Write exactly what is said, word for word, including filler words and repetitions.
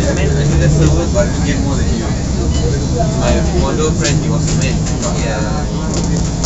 man, I think the servers get more than you. My model friend, he was a man. Yeah.